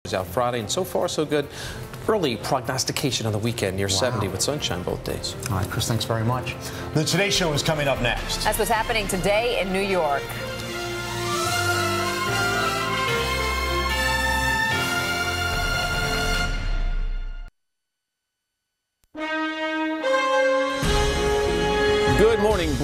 Out Friday, and so far so good. Early prognostication on the weekend near 70 with sunshine both days. All right, Chris, thanks very much. The Today Show is coming up next. That's what's happening today in New York. Good morning.